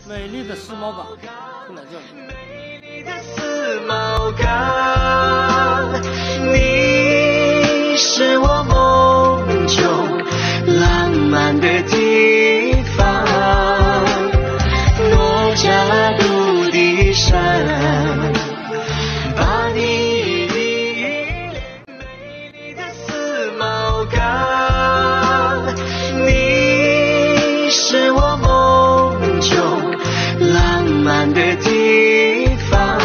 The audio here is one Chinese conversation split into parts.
美丽的思茅港就在这里。 美丽的思茅港，你是我梦中浪漫的地方。诺加杜的山，把你依恋。美丽的思茅港，你是我梦中浪漫的地方。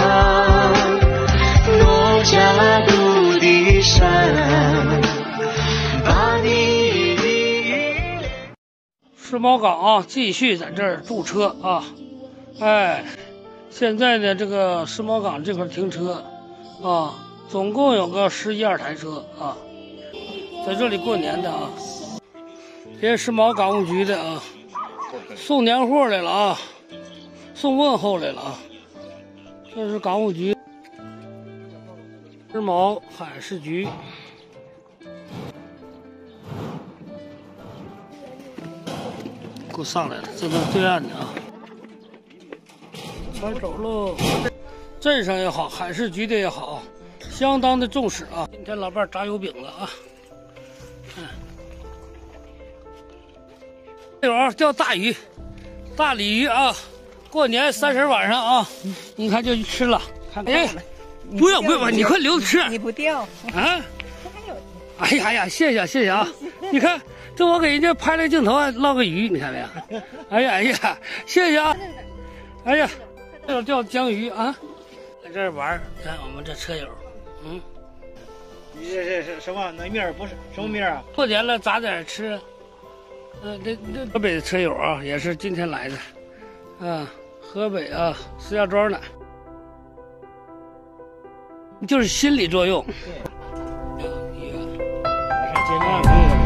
诺加杜的山，把你依恋。 思茅港啊，继续在这儿驻车啊。哎，现在呢，这个思茅港这块停车啊，总共有个11、12台车啊，在这里过年的啊。这是思茅港务局的啊，送年货来了啊，送问候来了啊。这是港务局，思茅海事局。给我上来了，这都是对岸的啊。快走喽！镇上也好，海事局的也好，相当的重视啊。今天老伴炸油饼了啊！这会儿钓大鱼，大鲤鱼啊！过年30晚上啊，你看就去吃了。哎，不用，你快留着吃。 你不钓啊？哎呀，谢谢啊！你看，这我给人家拍了个镜头啊，捞个鱼，你看没有？哎呀，谢谢啊！哎呀，这有钓江鱼啊，在这儿玩。看我们这车友， 你这是什么？那面儿不是什么面啊？ 过年了炸点吃。这河北的车友啊，也是今天来的，啊，河北啊，石家庄的，就是心理作用。 对。马上见面朋友。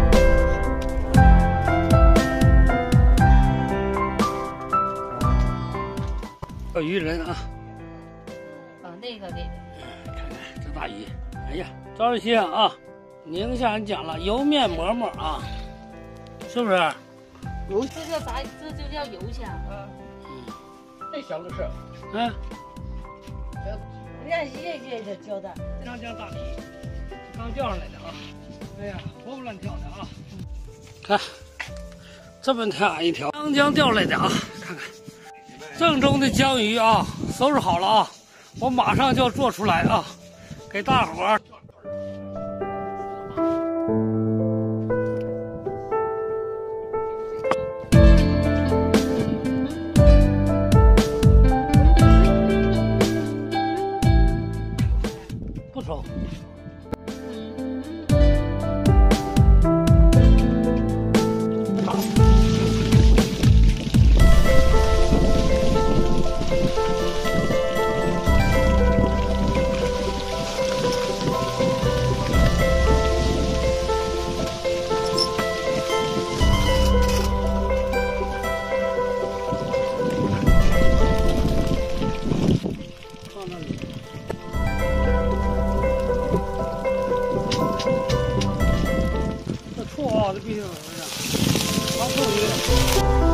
钓鱼人啊， 那个， 看看这大鱼，哎呀，招人稀罕啊！宁夏人讲了，油面馍馍啊，是不是？ 油这叫啥？这就叫油香。 这小个是， 你看这交代。 张江大鲤，刚钓上来的啊！哎呀，活蹦乱跳的啊！看，这么大一条，张江钓来的啊！看看。正宗的江鱼啊，收拾好了啊，我马上就要做出来啊，给大伙儿。不抽。这必须怎么回事？刚送鱼。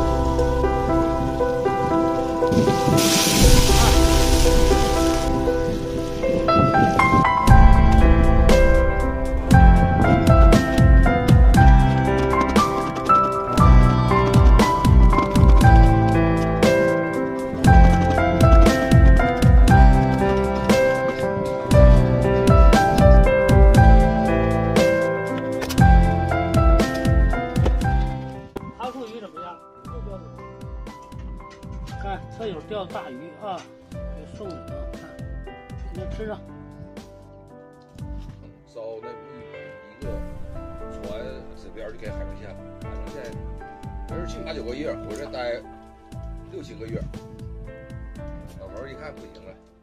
看车友钓大鱼啊，给送你啊，看，你就吃上。 烧那一个船这边就给海门县了，海门县人是去8、9个月，回来待6、7个月，老头一看不行了。